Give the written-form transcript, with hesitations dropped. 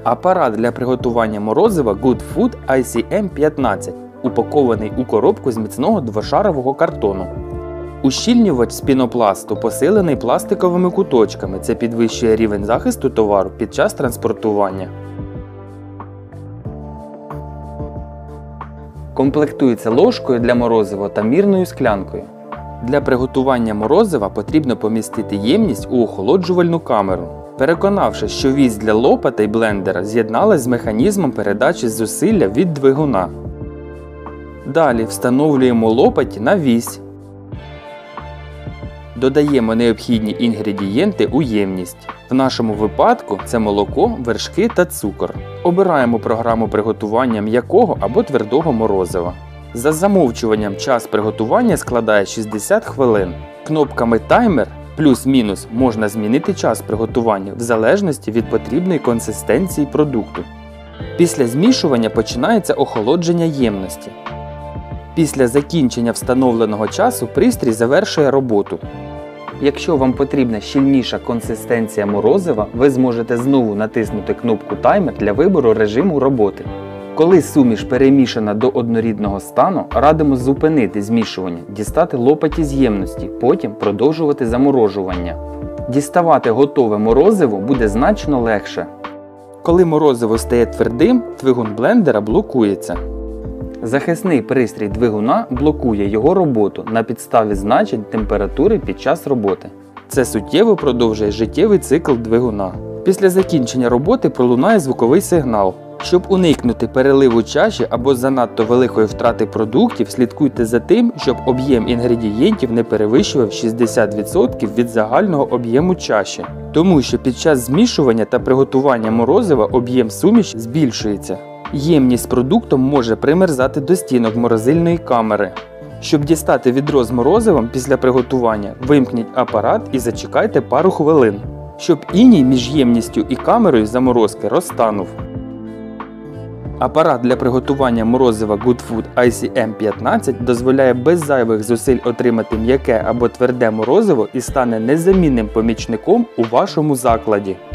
Апарат для приготування морозива Good Food ICM-15, упакований у коробку з міцного двошарового картону. Ущільнювач з пінопласту посилений пластиковими куточками. Це підвищує рівень захисту товару під час транспортування. Комплектується ложкою для морозива та мірною склянкою. Для приготування морозива потрібно помістити ємність у охолоджувальну камеру. Переконавшись, що вісь для лопата й блендера з'єдналась з механізмом передачі зусилля від двигуна. Далі встановлюємо лопаті на вісь. Додаємо необхідні інгредієнти у ємність. В нашому випадку це молоко, вершки та цукор. Обираємо програму приготування м'якого або твердого морозива. За замовчуванням час приготування складає 60 хвилин. Кнопками таймер плюс-мінус можна змінити час приготування в залежності від потрібної консистенції продукту. Після змішування починається охолодження ємності. Після закінчення встановленого часу пристрій завершує роботу. Якщо вам потрібна щільніша консистенція морозива, ви зможете знову натиснути кнопку таймер для вибору режиму роботи. Коли суміш перемішана до однорідного стану, радимо зупинити змішування, дістати лопаті з ємності, потім продовжувати заморожування. Діставати готове морозиво буде значно легше. Коли морозиво стає твердим, двигун блендера блокується. Захисний пристрій двигуна блокує його роботу на підставі значень температури під час роботи. Це суттєво продовжує життєвий цикл двигуна. Після закінчення роботи пролунає звуковий сигнал. Щоб уникнути переливу чаші або занадто великої втрати продуктів, слідкуйте за тим, щоб об'єм інгредієнтів не перевищував 60% від загального об'єму чаші. Тому що під час змішування та приготування морозива об'єм суміші збільшується. Ємність з продуктом може примерзати до стінок морозильної камери. Щоб дістати відро з морозивом після приготування, вимкніть апарат і зачекайте пару хвилин, щоб іній між ємністю і камерою заморозки розтанув. Апарат для приготування морозива Good Food ICM-15 дозволяє без зайвих зусиль отримати м'яке або тверде морозиво і стане незамінним помічником у вашому закладі.